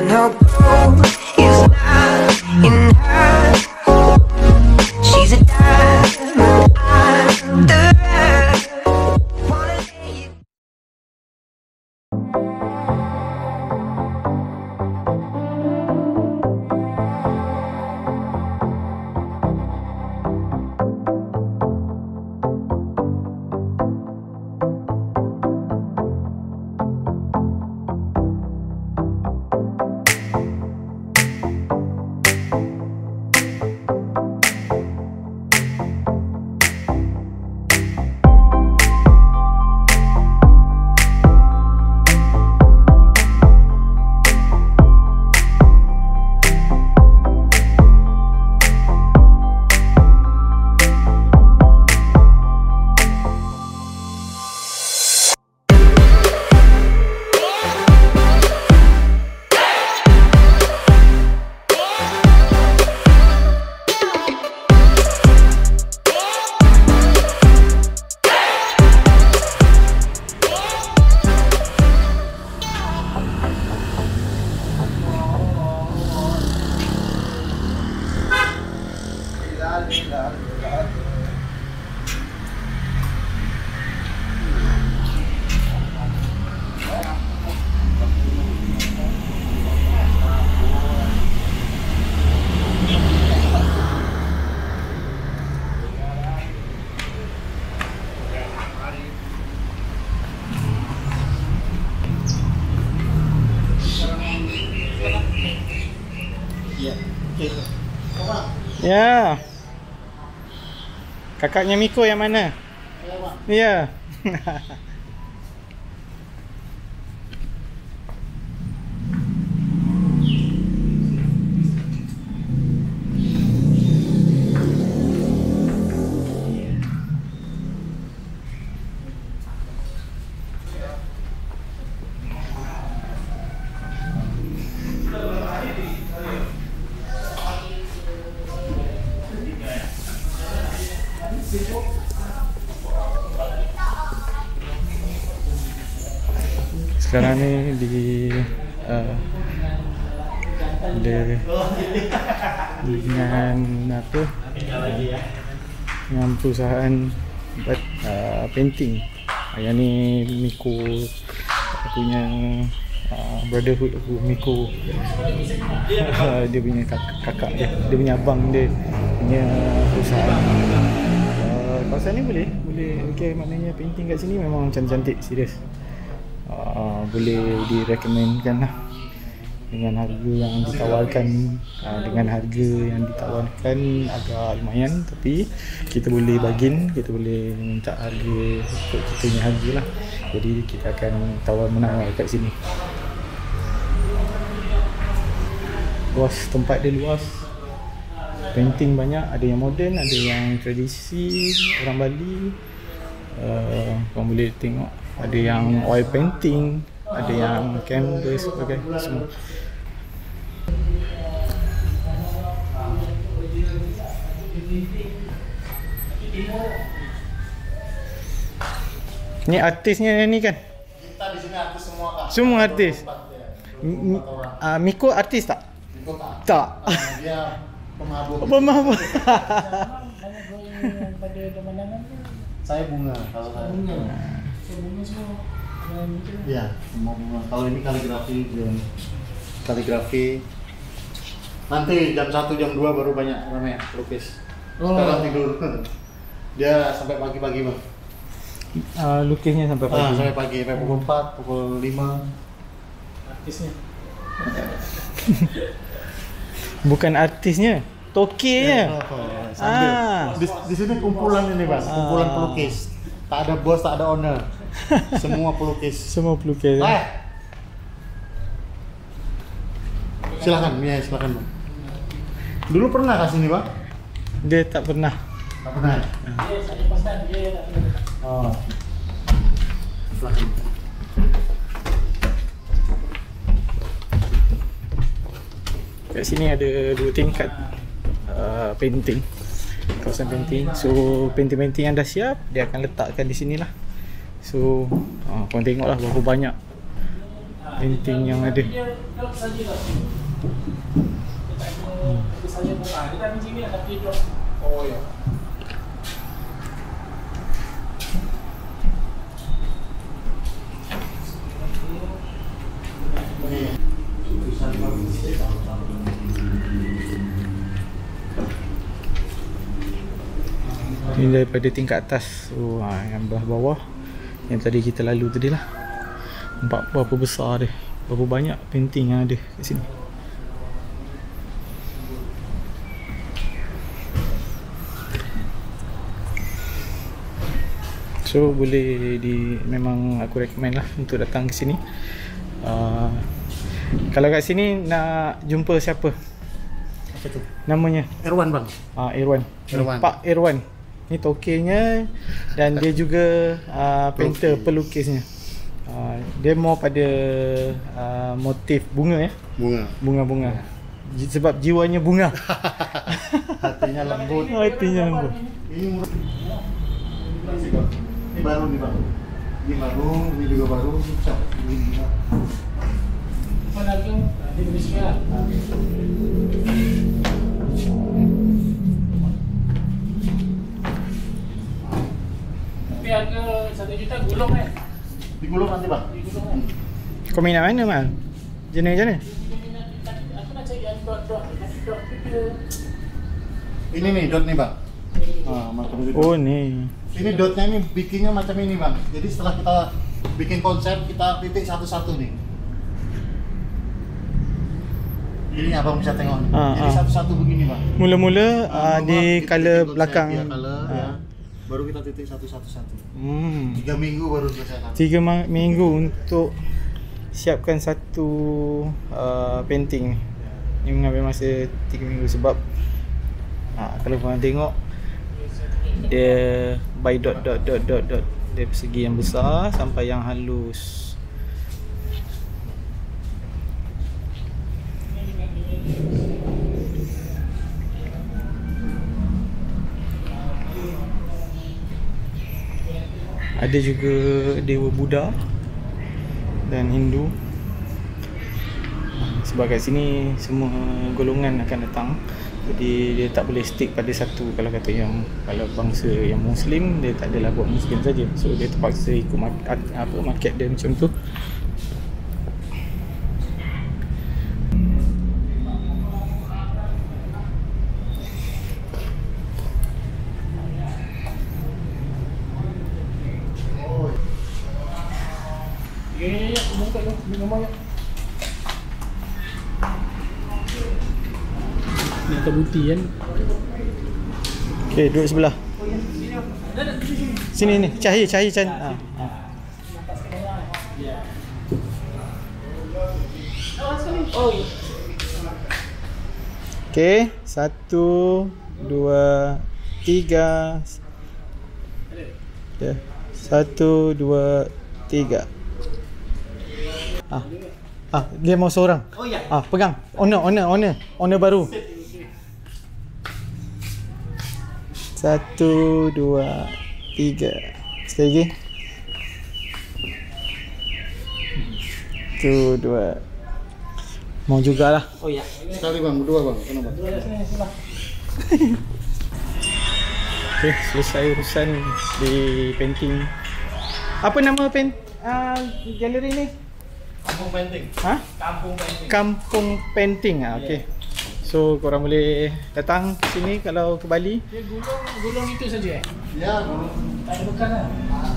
And her goal is not in her. She's a diamond under her. Wanna lay you. Ya. Kakaknya Miko yang mana? Ya. Sekarang ni dengan apa? Dengan perusahaan painting. Yang ni Miko punya brotherhood aku, Miko. Dia punya kakak dia, dia punya abang dia punya perusahaan. Kawasan ni boleh okey, maknanya painting kat sini memang cantik-cantik, serius. Boleh direkomendkan lah dengan harga yang ditawarkan. Dengan harga yang ditawarkan agak lumayan, tapi kita boleh bargain, kita boleh minta harga untuk kita punya harga lah. Jadi kita akan tawar menang lah kat sini. Luas, tempat dia luas, painting banyak, ada yang moden, ada yang tradisi orang Bali. Korang boleh tengok, ada yang oil painting, ada yang canvas, sebagainya semua. Ni artisnya ni kan? Kita di sini artis semua Kak. Semua artis. Miko artis tak? Miko tak. Tak. Dia pemabuk. Pemabuk. Pada pemandangan tu Saya bunga kalau saya. bunga semua. Iya, semua bunga. Kalau ini kaligrafi, kaligrafi. Nanti jam 1, jam 2 baru banyak ramai pelukis. Sekarang tidur. Dia sampai pagi-pagi Bang. Lukisnya sampai pagi. Sampai pagi, sampai pukul 4, pukul 5. Artisnya. Bukan artisnya, tokenya. Di sini kumpulan ini Bang, kumpulan pelukis. Tak ada bos, tak ada owner. Semua pelukis. Semua pelukis. Silakan, ya silakan Bang. Dulu pernah ke sini Bang? Dia tak pernah. Tak pernah. Dia saya pasal dia tak pernah. Oh. Silakan. Kat sini ada 2 tingkat painting, kawasan painting. So painting-painting yang dah siap dia akan letakkan di sini lah. So korang tengoklah berapa banyak painting yang ada. Dia drop saja lah. Dia tak ada saya buka. Dia tak macam ni lah, tapi drop. Oh ya. Ini daripada tingkat atas. Oh, yang belah bawah yang tadi kita lalu tadi lah. Nampak berapa besar dia, berapa banyak painting yang ada kat sini. So boleh memang aku recommend lah untuk datang ke sini. Kalau kat sini nak jumpa siapa? Apa tu? Namanya? Irwan bang. Irwan. Irwan. Pak Irwan. Ni tokenya dan dia juga painter, pelukisnya. Dia more pada motif bunga ya. Bunga-bunga. Sebab jiwanya bunga. Hatinya lembut. Hatinya lembut. Ini murah. Ini baru nih bang. Ini baru, ini juga baru. Ini Mana lagi? Di Indonesia. Tapi harga 1 juta gulung kan? digulung nanti bang. Digulung kan? Kau minat mana Mal? Jenis macam mana? Aku nak cari yang dot ke. Ini nih dot nih bang. Macam itu. Oh ni. Ini dotnya ini bikinnya macam ini bang. Jadi setelah kita bikin konsep kita titik satu-satu nih. Ini abang bisa tengok. Jadi satu-satu begini bang. Mula-mula di kita color bikin belakang. konsep, ya, color, ya. Baru kita titik satu-satu. 3 minggu baru selesai. 3 minggu untuk siapkan satu painting ni. Ini mengambil masa 3 minggu sebab kalau korang tengok dia by dot dia persegi yang besar sampai yang halus. Ada juga dewa Buddha dan Hindu. Sebab kat sini semua golongan akan datang. Jadi dia tak boleh stick pada satu. Kalau kata yang kalau bangsa yang Muslim, dia tak adalah buat Muslim saja. So dia terpaksa ikut market dia macam tu. Ya, buka tu, nombor ya. Ni atas buti kan. Okay, duduk sebelah. Sini ni, cahaya can. Oh ya. Okay, 1, 2, 3. Ya, 1, 2, 3. Dia mau seorang. Oh ya. Pegang. Owner baru. 1, 2, 3. Sekali lagi. 1, 2. Mau jugalah. Oh ya. Sekali bang, berdua bang. Kenapa? Dua sini sebelah. Okay, selesai urusan di painting. Apa nama galeri ni? Kampung painting. Kampung painting. Kampung Painting. Okay. So korang boleh datang ke sini kalau ke Bali. Dia gulung itu saja Ya, bro. Tak ada bekas lah.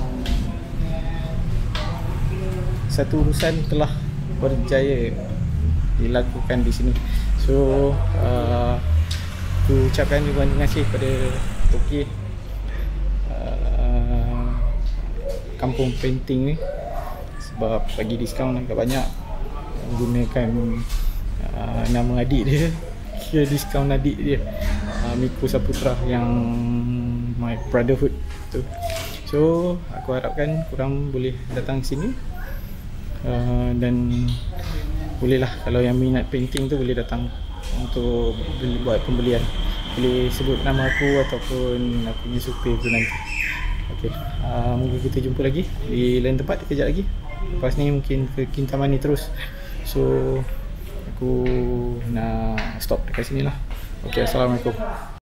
Satu urusan telah berjaya dilakukan di sini. So aku ucapkan juga terima kasih kepada Toki Kampung Painting ni sebab bagi diskaun agak banyak, gunakan nama adik dia, kira diskaun adik dia, Miko Saputra yang my brotherhood tu. So aku harapkan korang boleh datang sini dan bolehlah kalau yang minat painting tu boleh datang untuk buat pembelian. Boleh sebut nama aku ataupun aku punya supir tu nanti. Okay, mungkin kita jumpa lagi di lain tempat kejap lagi. lepas ni mungkin ke Kintamani terus. So aku nak stop dekat sini lah. Okay, Assalamualaikum.